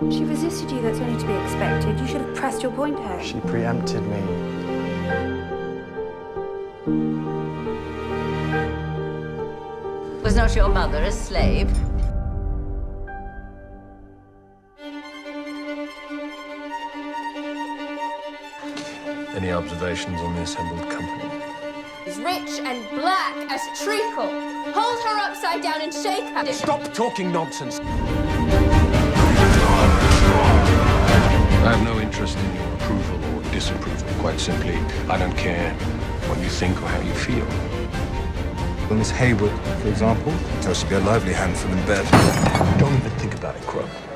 She resisted you, that's only to be expected. You should have pressed your point home. She preempted me. Was not your mother a slave? Any observations on the assembled company? Is rich and black as treacle. Hold her upside down and shake her. Stop talking nonsense! I have no interest in your approval or disapproval. Quite simply, I don't care what you think or how you feel. Well, Miss Hayward, for example, tends to be a lively handful in bed. Don't even think about it, Crow.